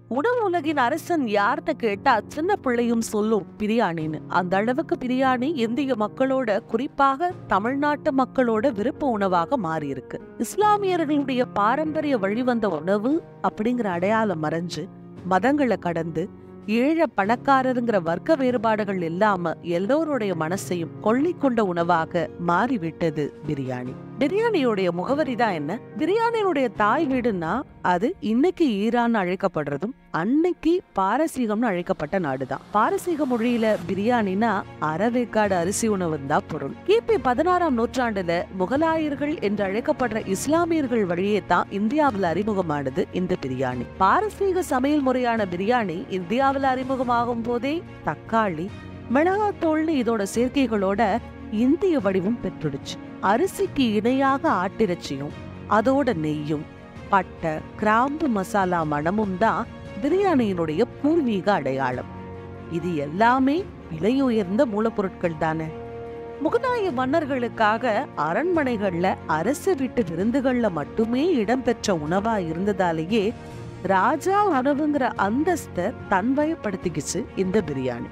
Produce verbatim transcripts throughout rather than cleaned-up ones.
உணவு உலகின் அரசன் யார்கிட்ட கேட்டா சின்ன பிள்ளையும் சொல்லும் பிரியாணின்னு. அந்த அளவுக்கு பிரியாணி இந்திய மக்களோட, குறிப்பாக தமிழ்நாட்டு மக்களோட விருப்ப உணவாக மாறி இருக்கு. இஸ்லாமியர்களுடைய பாரம்பரிய வழிவந்த உணவு அப்படிங்கிற அடையாளம் மறைஞ்சு மதங்களை கடந்து ஏழை பணக்காரருங்கிற வர்க்க வேறுபாடுகள் இல்லாம எல்லோருடைய மனசையும் கொள்ளை கொண்ட உணவாக மாறிவிட்டது பிரியாணி. பிரியாணியோடைய முகவரி தான் என்ன? பிரியாணியுடைய தாய் வீடுன்னா அது இன்னைக்கு ஈரான் அழைக்கப்படுறதும் அன்னைக்கு பாரசீகம்னு அழைக்கப்பட்ட நாடுதான். பாரசீக மொழியில பிரியாணினா அறவேக்காடு அரிசி உணவு தான் பொருள். கிபி பதினாறாம் நூற்றாண்டுல முகலாயர்கள் என்று அழைக்கப்படுற இஸ்லாமியர்கள் வழியே தான் இந்தியாவில் அறிமுகமானது இந்த பிரியாணி. பாரசீக சமையல் முறையான பிரியாணி இந்தியாவில் அறிமுகமாகும் போதே தக்காளி, மிளகாத்தூள்னு இதோட சேர்க்கைகளோட இந்திய வடிவம் பெற்றுடுச்சு. அரிசிக்கு இணையாக ஆட்டிறைச்சியும் அதோட நெய்யும் பட்டை கிராம்பு மசாலா மணமும் தான் பிரியாணியினுடைய பூர்வீக அடையாளம். இது எல்லாமே விலையுயர்ந்த மூலப்பொருட்கள் தானே. முகலாய மன்னர்களுக்காக அரண்மனைகள்ல அரசு வீட்டு விருந்துகள்ல மட்டுமே இடம்பெற்ற உணவா இருந்ததாலேயே ராஜா உணவுங்கிற அந்தஸ்தை தன்வயப்படுத்திக்கிச்சு இந்த பிரியாணி.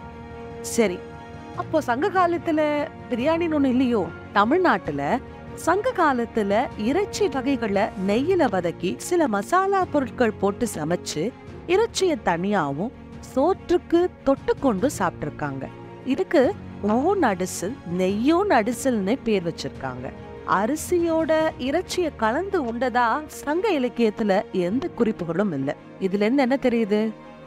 சரி, அப்போ சங்க காலத்துல பிரியாணின்னு ஒண்ணு இல்லையோ? தமிழ்நாட்டுல சங்க காலத்துல இறைச்சி வகைகளை நெய்யில வதக்கி சில மசாலா பொருட்கள் போட்டு சமைச்சு இறைச்சிய தனியாவும் சோற்றுக்கு தொட்டு கொண்டு சாப்பிட்டிருக்காங்க. இதுக்கு ஓன் அடிசல், நெய்யோன் அடிசல்னு பேர் வச்சிருக்காங்க. அரிசியோட இறைச்சிய கலந்து உண்டதா சங்க இலக்கியத்துல எந்த குறிப்புகளும் இல்லை. இதுல இருந்து என்ன தெரியுது?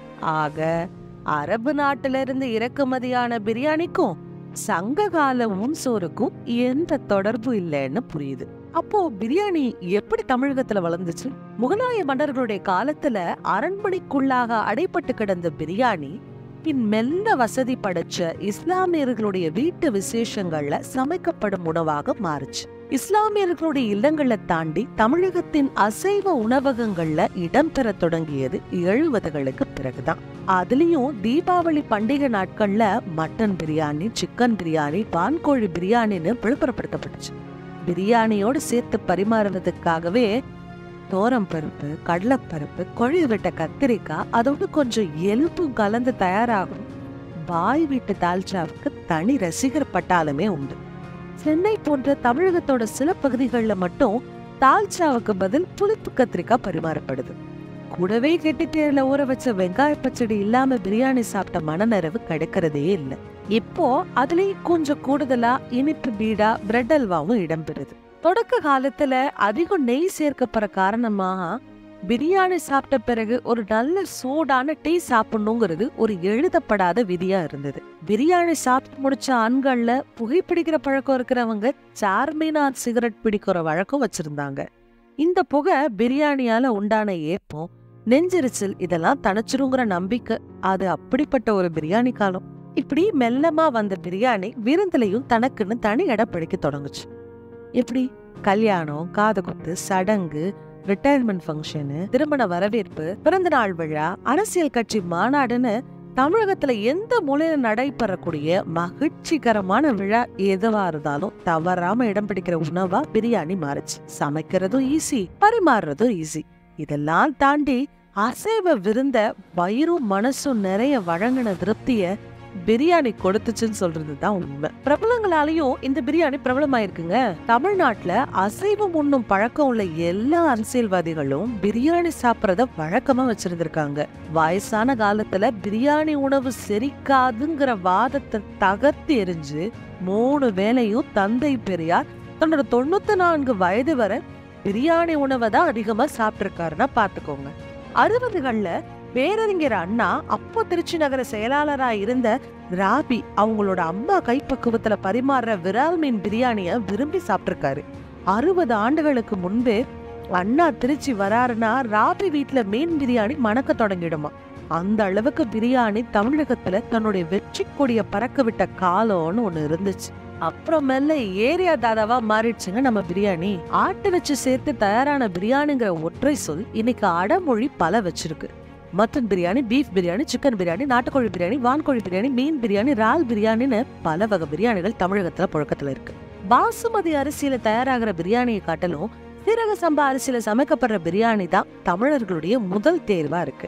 ஆக அரபு நாட்டுல இருந்து இறக்குமதியான பிரியாணிக்கும் சங்க கால உன் சோறுக்கும் எந்த தொடர்பு இல்லைன்னு புரியுது. அப்போ பிரியாணி எப்படி தமிழகத்துல வளர்ந்துச்சு? முகலாய மன்னர்களுடைய காலத்துல அரண்மனைக்குள்ளாக அடைப்பட்டு கிடந்த பிரியாணி பின் மெல்ல வசதி படைச்ச இஸ்லாமியர்களுடைய வீட்டு விசேஷங்கள்ல சமைக்கப்படும் உணவாக மாறுச்சு. இஸ்லாமியர்களுடைய இல்லங்களை தாண்டி தமிழகத்தின் அசைவ உணவகங்கள்ல இடம்பெற தொடங்கியது எழுபதுகளுக்கு பிறகுதான். அதுலயும் தீபாவளி பண்டிகை நாட்கள்ல மட்டன் பிரியாணி, சிக்கன் பிரியாணி, வான்கோழி பிரியாணின்னு விளம்பரப்படுத்தப்பட்டுச்சு. பிரியாணியோடு சேர்த்து பரிமாறுவதற்காகவே தோரம் பருப்பு, கடலைப்பருப்பு, கொழி விட்ட கத்திரிக்காய், அதோடு கொஞ்சம் எலும்பும் கலந்து தயாராகும் பாய் வீட்டு தால்ச்சாவுக்கு தனி ரசிகர் பட்டாலுமே உண்டு. சென்னை போன்ற தமிழகத்தோட சில பகுதிகளில் மட்டும் தால்ச்சாவுக்கு பதில் புளிப்பு கத்திரிக்காய் பரிமாறப்படுது. கூடவே கெட்டித்தேர்ல ஊற வச்ச வெங்காய பச்சடி இல்லாம பிரியாணி சாப்பிட்ட மனநிறைவு கிடைக்கிறதே இல்லை. இப்போ அதுலயும் கொஞ்சம் கூடுதலா இனிப்பு பீடா, பிரெட் அல்வாவும் இடம்பெறுது. தொடக்க காலத்துல அதிகம் நெய் சேர்க்கப்படுற காரணமா பிரியாணி சாப்பிட்ட பிறகு ஒரு நல்ல சூடான டீ சாப்பிடணுங்கிறது ஒரு எழுதப்படாத விதியா இருந்தது. பிரியாணி சாப்பிட்டு முடிச்ச ஆண்கள்ல புகைப்பிடிக்கிற பழக்கம் இருக்கிறவங்க சார்மினார் சிகரெட் பிடிக்கிற வழக்கம் வச்சிருந்தாங்க. இந்த புகை பிரியாணியால உண்டான ஏப்பம், நெஞ்செரிச்சல் இதெல்லாம் தணிச்சிருங்கிற நம்பிக்கை. அது அப்படிப்பட்ட ஒரு பிரியாணி காலம். இப்படி மெல்லமா வந்த பிரியாணி விருந்துலையும் தனக்குன்னு தனி இடம் பிடிக்க தொடங்குச்சு. எப்படி? கல்யாணம், காது குத்து, சடங்கு, ரிட்டையர்மெண்ட் ஃபங்க்ஷனு, திருமண வரவேற்பு, பிறந்த நாள் விழா, அரசியல் கட்சி மாநாடுன்னு தமிழகத்துல எந்த மூலையில நடைபெறக்கூடிய மகிழ்ச்சிகரமான விழா எதுவா இருந்தாலும் தவறாம இடம் பிடிக்கிற உணவா பிரியாணி மாறுச்சு. சமைக்கிறதும் ஈஸி, பரிமாறுறதும் ஈஸி. இதெல்லாம் தாண்டி அசைவ விருந்த வயிறும் மனசும் நிறைய வழங்கின திருப்திய பிரியாணி கொடுத்துச்சுன்னு சொல்றதுதான் உண்மை. பிரபலங்களாலையும் இந்த பிரியாணி பிரபலமாயிருக்குங்க. தமிழ்நாட்டுல அசைவம் உண்ணும் பழக்கம் உள்ள எல்லா அரசியல்வாதிகளும் பிரியாணி சாப்பிடறத வழக்கமா வச்சிருந்திருக்காங்க. வயசான காலத்துல பிரியாணி உணவு செரிக்காதுங்கிற வாதத்தை தகர்த்து எரிஞ்சு மூணு வேளையும் தந்தை பெரியார் தன்னோட தொண்ணூத்தி நான்கு வயது வரை பிரியாணி உணவை தான் அதிகமா சாப்பிட்டிருக்காருன்னா பாத்துக்கோங்க. அறுபதுகள்ல பேரறிஞர் அண்ணா அப்போ திருச்சி நகர செயலாளரா இருந்த ராபி அவங்களோட அம்மா கைப்பக்குவத்துல பரிமாறுற விரால் மீன் பிரியாணிய விரும்பி சாப்பிட்டிருக்காரு. அறுபது ஆண்டுகளுக்கு முன்பே அண்ணா திருச்சி வராருன்னா ராபி வீட்டுல மீன் பிரியாணி மணக்க தொடங்கிடுமா. அந்த அளவுக்கு பிரியாணி தமிழகத்துல தன்னுடைய வெற்றி கொடிய பறக்க விட்ட காலம்னு ஒண்ணு இருந்துச்சு. அப்புறம் மெல்ல ஏரியா தாதாவா மாறிடுச்சுங்க நம்ம பிரியாணி. ஆட்டு வச்சு சேர்த்து தயாரான பிரியாணிங்கிற ஒற்றை சொல் இன்னைக்கு அடமொழி பல வச்சிருக்கு. Mutton biryani, beef biryani, chicken biryani, நாட்டுக்கோழி பிரியாணி, வான்கோழி பிரியாணி, மீன் பிரியாணி, இறால் பிரியாணின்னு பல வகை பிரியாணிகள் தமிழகத்துல புழக்கத்துல இருக்கு. பாசுமதி அரிசியில தயாராகிற பிரியாணியை காட்டிலும் சீரக சம்பா அரிசியில சமைக்கப்படுற பிரியாணி தான் தமிழர்களுடைய முதல் தேர்வா இருக்கு.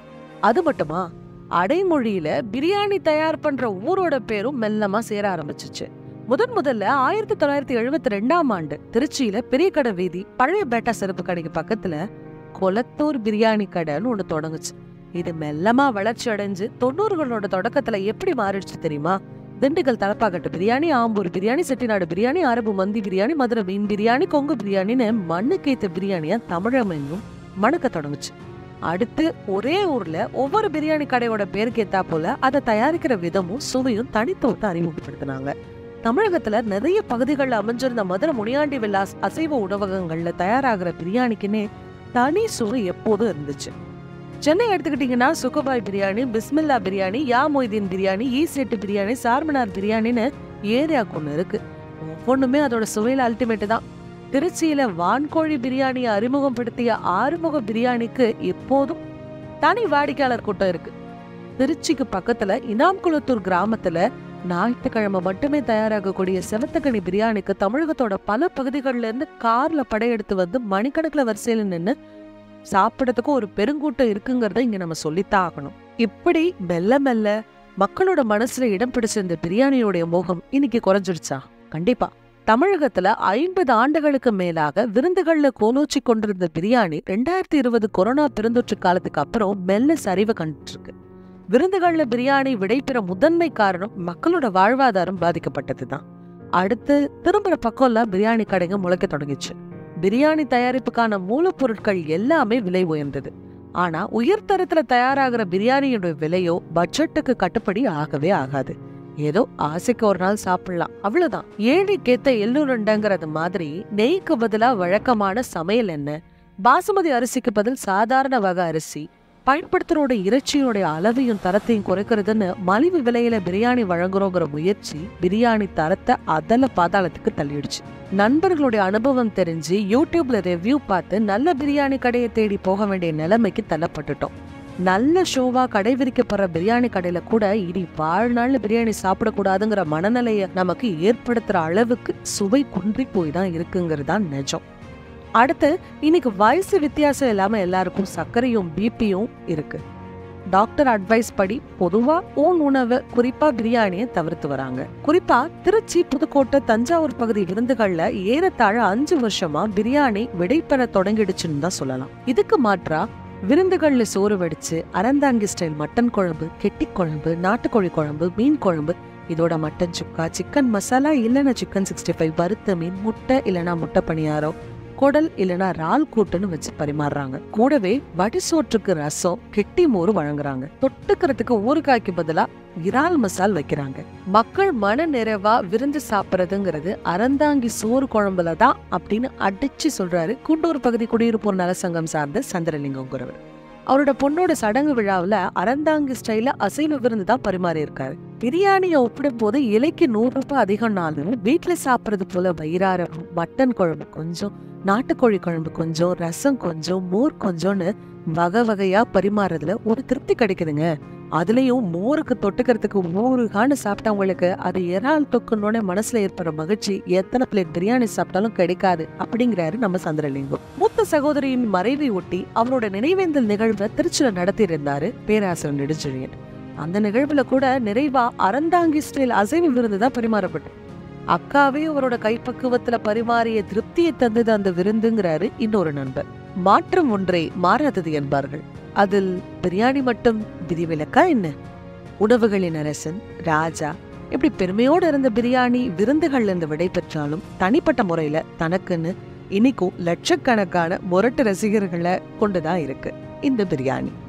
அது மட்டுமா, அடைமொழியில பிரியாணி தயார் பண்ற ஊரோட பேரும் மெல்லமா சேர ஆரம்பிச்சிச்சு. முதன் முதல்ல ஆயிரத்தி தொள்ளாயிரத்தி எழுபத்தி ரெண்டாம் ஆண்டு திருச்சியில பெரிய கடை வீதி பழைய பேட்டா செருப்பு கடைக்கு பக்கத்துல கொளத்தூர் பிரியாணி கடைன்னு ஒண்ணு தொடங்குச்சு. இது மெல்லமா வளர்ச்சி அடைஞ்சு தொண்ணூறுகளோட தொடக்கத்துல எப்படி மாறிடுச்சு தெரியுமா? திண்டுக்கல் தலப்பாக்கட்டு பிரியாணி, ஆம்பூர் பிரியாணி, செட்டிநாடு பிரியாணி, அரபு மந்தி பிரியாணி, மதுரை மீன் பிரியாணி, கொங்கு பிரியாணின்னு மண்ணுக்கேத்த பிரியாணியா தமிழமெங்கும் மணக்க தொடங்குச்சு. அடுத்து ஒரே ஊர்ல ஒவ்வொரு பிரியாணி கடையோட பேருக்கு ஏத்தா போல அதை தயாரிக்கிற விதமும் சுவையும் தனித்துவத்தை அறிமுகப்படுத்தினாங்க. தமிழகத்துல நிறைய பகுதிகளில் அமைஞ்சிருந்த மதுரை முனியாண்டி விலாஸ் அசைவ உணவகங்கள்ல தயாராகிற பிரியாணிக்குன்னே தனி சுவை எப்போதும் இருந்துச்சு. சென்னை எடுத்துக்கிட்டீங்கன்னா சுகபாய் பிரியாணி, பிஸ்மில்லா பிரியாணி, யா மொய்தீன் பிரியாணி, ஈ செட்டு பிரியாணி, சார்மினார் பிரியாணின்னு ஏரியாவுக்கு ஒண்ணு இருக்கு. ஒவ்வொன்றுமே அதோட சுவையில அல்டிமேட்டு தான். திருச்சியில வான்கோழி பிரியாணியை அறிமுகப்படுத்திய ஆறுமுக பிரியாணிக்கு எப்போதும் தனி வாடிக்கையாளர் கூட்டம் இருக்கு. திருச்சிக்கு பக்கத்துல இனாம்குளத்தூர் கிராமத்துல ஞாயிற்றுக்கிழமை மட்டுமே தயாராகக்கூடிய செவத்தக்கனி பிரியாணிக்கு தமிழகத்தோட பல பகுதிகளில இருந்து கார்ல படையெடுத்து வந்து மணிக்கணக்கில் வரிசையில நின்று சாப்பிடறதுக்கு ஒரு பெருங்கூட்டம் இருக்குங்கிறத இங்க நம்ம சொல்லித்தான் ஆகணும். இப்படி மெல்ல மெல்ல மக்களோட மனசுல இடம் பிடிச்சிருந்த பிரியாணியோடைய மோகம் இன்னைக்கு குறைஞ்சிருச்சா? கண்டிப்பா. தமிழகத்துல ஐம்பது ஆண்டுகளுக்கு மேலாக விருந்துகள்ல கோலோச்சி கொண்டிருந்த பிரியாணி ரெண்டாயிரத்தி இருபது கொரோனா பெருந்தொற்று காலத்துக்கு அப்புறம் மெல்ல சரிவை கண்டுட்டு இருக்கு. விருந்துகள்ல பிரியாணி விடைபெற முதன்மை காரணம் மக்களோட வாழ்வாதாரம் பாதிக்கப்பட்டதுதான். அடுத்து திரும்புற பக்கம்லாம் பிரியாணி கடைங்க முளைக்க தொடங்கிச்சு. பிரியாணி தயாரிப்புக்கான மூலப்பொருட்கள் எல்லாமே விலை உயர்ந்தது. ஆனா உயர்தரத்துல தயாராகிற பிரியாணியோட விலையோ பட்ஜெட்டுக்கு கட்டுப்படி ஆகவே ஆகாது. ஏதோ ஆசைக்கு ஒரு நாள் சாப்பிடலாம், அவ்வளவுதான். ஏழைக்கேத்த எள்ளுருண்டைங்கிறது மாதிரி நெய்க்கு பதிலா வழக்கமான சமையல் என்ன, பாசுமதி அரிசிக்கு பதில் சாதாரண வகை அரிசி, பயன்படுத்துறோட இறைச்சியோட அளவையும் தரத்தையும் குறைக்கிறதுன்னு மலிவு விலையில பிரியாணி வழங்குறோங்கிற முயற்சி பிரியாணி தரத்தை அதல பாதாளத்துக்கு தள்ளிடுச்சு. நண்பர்களுடைய அனுபவம் தெரிஞ்சு யூடியூப்ல ரிவ்யூ பார்த்து நல்ல பிரியாணி கடையை தேடி போக வேண்டிய நிலைமைக்கு தள்ளப்பட்டுட்டோம். நல்ல ஷோவா கடை விரிக்கப்படுற பிரியாணி கடையில கூட இனி வாழ்நாள் பிரியாணி சாப்பிடக்கூடாதுங்கிற மனநிலைய நமக்கு ஏற்படுத்துற அளவுக்கு சுவை குன்றி போய் தான் இருக்குங்கிறது தான் நிஜம். அடுத்து, இன்னைக்கு வயசு வித்தியாசம் இல்லாம எல்லாருக்கும் சர்க்கரையும் பிபியும் இருக்கு. டாக்டர் அட்வைஸ் படி பொதுவா ஓன் உணவு, குறிப்பா பிரியாணியை தவிர்த்து வராங்க. குறிப்பா திருச்சி, புதுக்கோட்டை, தஞ்சாவூர் பகுதி விருந்துகள்ல ஏறத்தாழ அஞ்சு வருஷமா பிரியாணி விடைபெற தொடங்கிடுச்சுன்னு தான் சொல்லலாம். இதுக்கு மாற்றா விருந்துகள்ல சோறு வடிச்சு அறந்தாங்கி ஸ்டைல் மட்டன் குழம்பு, கெட்டி குழம்பு, நாட்டுக்கோழி குழம்பு, மீன் குழம்பு, இதோட மட்டன் சுக்கா, சிக்கன் மசாலா இல்லைன்னா சிக்கன் சிக்ஸ்டி ஃபைவ், வறுத்த மீன், முட்டை இல்லைன்னா முட்டை பணியாரம், குடல் இல்லைன்னா இறால் கூட்டுன்னு வச்சு பரிமாறுறாங்க. கூடவே வடிசோற்றுக்கு ரசம், கெட்டி மோறு வழங்குறாங்க. தொட்டுக்கிறதுக்கு ஊறுகாய்க்கு பதிலா இறால் மசால் வைக்கிறாங்க. மக்கள் மன நிறைவா விருந்து சாப்பிட்றதுங்கிறது அறந்தாங்கி சோறு குழம்புல தான் அப்படின்னு அடிச்சு சொல்றாரு குண்டூர் பகுதி குடியிருப்போர் நலசங்கம் சார்ந்த சந்திரலிங்கம்ங்கிறவர். அவரோட பொண்ணோட சடங்கு விழாவில் அறந்தாங்கி ஸ்டைல அசைவ விருந்து தான் பரிமாறி இருக்காரு. பிரியாணியை ஒப்பிடும் போது இலைக்கு நூறு ரூபாய் அதிகம்னாலும் வீட்டுல சாப்பிட்றது போல வயிறார மட்டன் குழம்பு கொஞ்சம், நாட்டுக்கோழி குழம்பு கொஞ்சம், ரசம் கொஞ்சம், மோர் கொஞ்சம்னு வகை வகையா பரிமாறதுல ஒரு திருப்தி கிடைக்குதுங்க. அதுலயும் மோருக்கு தொட்டுக்கிறதுக்கு ஊறுகான்னு சாப்பிட்டவங்களுக்கு அது இறால் தொக்குன்னோட மனசுல ஏற்படுற மகிழ்ச்சி எத்தனை பிளேட் பிரியாணி சாப்பிட்டாலும் கிடைக்காது அப்படிங்கிறாரு நம்ம சந்திரலிங்கம். மூத்த சகோதரியின் மறைவை ஒட்டி அவரோட நினைவேந்தல் நிகழ்வை திருச்சியில நடத்தி இருந்தாரு பேராசிரியர் நெடுஞ்செழியன். அந்த நிகழ்வுல கூட நிறைவா அறந்தாங்கி ஸ்டைல் அசைவ விருந்து தான் பரிமாறப்பட்டு அக்காவே அவரோட கைப்பக்குவத்துல பரிமாறிய திருப்தியை தந்தது அந்த விருந்துங்கிறாரு இன்னொரு நண்பர். மாற்றம் ஒன்றே மாறாதது என்பார்கள். அதில் பிரியாணி மட்டும் விதிவிலக்கா என்ன? உணவுகளின் அரசன், ராஜா, இப்படி பெருமையோடு இருந்த பிரியாணி விருந்துகள்ல இருந்து விடை பெற்றாலும் தனிப்பட்ட முறையில தனக்குன்னு இன்னைக்கும் லட்சக்கணக்கான முரட்டு ரசிகர்களை கொண்டுதான் இருக்கு இந்த பிரியாணி.